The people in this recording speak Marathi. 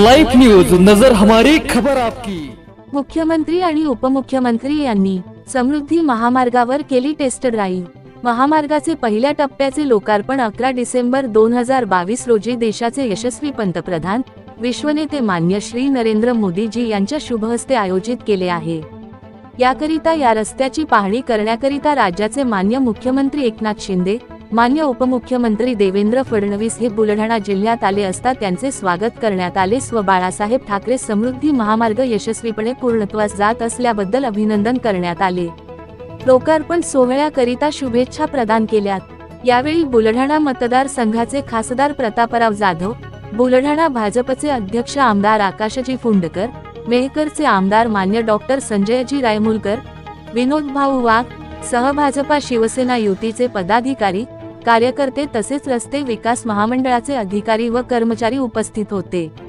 लाइव न्यूज, नजर हमारी, खबर आपकी। मुख्यमंत्री आणि उपमुख्यमंत्री यांनी समृद्धी महामार्गावर केली टेस्ट ड्राईव्ह। महामार्गाचे पहिल्या टप्प्याचे लोकार्पण 11 डिसेंबर 2022 रोजी देशाचे यशस्वी पंतप्रधान विश्वनेते मान्य श्री नरेंद्र मोदीजी यांच्या शुभहस्ते आयोजित केले आहे। याकरिता या रस्त्याची पाहणी करण्याकरिता राज्याचे मान्य मुख्यमंत्री एकनाथ शिंदे, मान्य उपमुख्यमंत्री देवेंद्र फडणवीस हे बुलढाणा जिल्ह्यात आले असता त्यांचे स्वागत करण्यात आले। बाळासाहेब ठाकरे समृद्धी महामार्ग यशस्वीपणे पूर्णत्वास जात असल्याबद्दल अभिनंदन करण्यात आले। लोकार्पण सोहळ्याकरिता शुभेच्छा प्रदान केल्यात। यावेळी बुलढाणा मतदारसंघाचे खासदार प्रतापराव जाधव, बुलढाणा भाजपचे अध्यक्ष आमदार आकाशजी फुंडकर, मेहकरचे आमदार मान्य डॉक्टर संजयजी रायमुलकर, विनोद भाऊ वाघ सह भाजपा शिवसेना युतीचे पदाधिकारी, कार्यकर्ते तसेच रस्ते विकास महामंडळाचे अधिकारी व कर्मचारी उपस्थित होते।